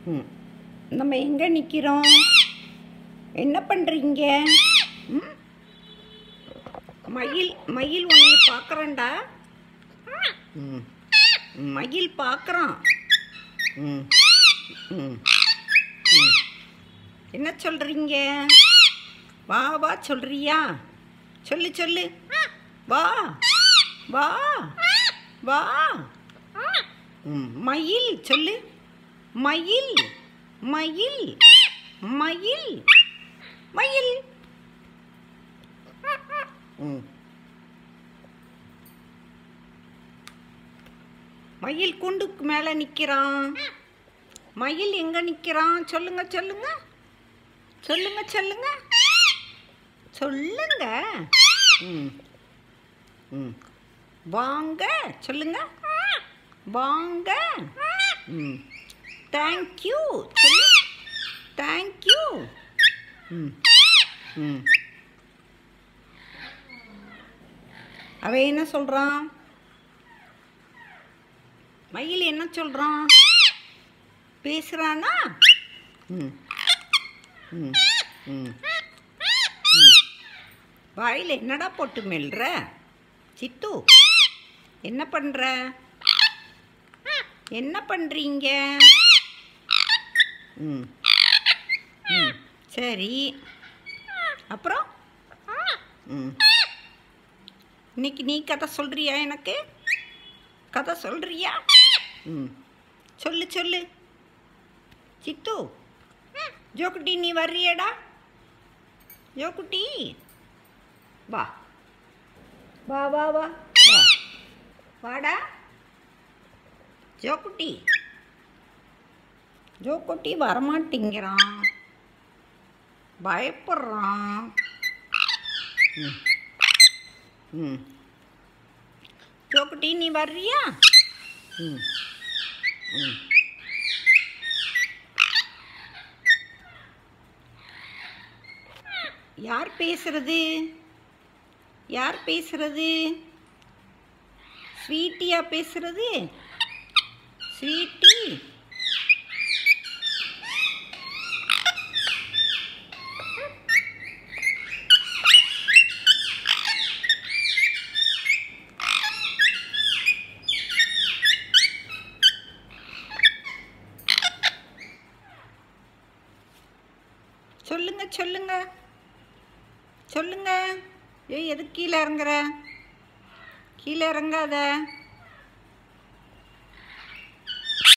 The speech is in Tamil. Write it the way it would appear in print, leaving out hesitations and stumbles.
ம் நம்ம எங்கே நிற்கிறோம்? என்ன பண்ணுறீங்க? ம் மயில் மயில் உன்னைய பார்க்குறேன்டா. ம் மயில் பார்க்குறான். ம் ம் ம் என்ன சொல்கிறீங்க? வா வா சொல்கிறியா? சொல்லு சொல்லு. வா வா வா. மயில் சொல்லு. மயில் மயில் மயில் மயில். மயில் கூண்டுக்கு மேலே நிற்கிறான். மயில் எங்கே நிற்கிறான்? சொல்லுங்க சொல்லுங்க சொல்லுங்க சொல்லுங்க சொல்லுங்க. ம் ம் வாங்க சொல்லுங்க. வாங்க. ம் தேங்க்யூ சொல்லு. தேங்க்யூ. ம் ம் அவன் என்ன சொல்கிறான்? மயில் என்ன சொல்கிறான்? பேசுகிறானா? ம் ம் ம் ம் வாயில் என்னடா போட்டு மெல்ற? சித்து என்ன பண்ணுற? என்ன பண்ணுறீங்க? ம் ம் சரி, அப்புறம் ம் இன்னைக்கு நீ கதை சொல்கிறியா? எனக்கு கதை சொல்கிறியா? ம் சொல்லு சொல்லு. சித்து ஜோக்குட்டி நீ வர்றியடா? ஜோக்குட்டி வா வா வா வா வா வாடா ஜோக்குட்டி. ஜோக்குட்டி வரமாட்டேங்கிறான், பயப்படுறான். ம் ம் ஜோக்குட்டி நீ வர்றியா? ம் ம் யார் பேசுறது? யார் பேசுறது? ஸ்வீட்டியா பேசுறது? ஸ்வீட்டி சொல்லுங்க சொல்லுங்க சொல்லுங்க. ஏய் எதுக்கு கீழே இறங்குற? கீழே இறங்காத.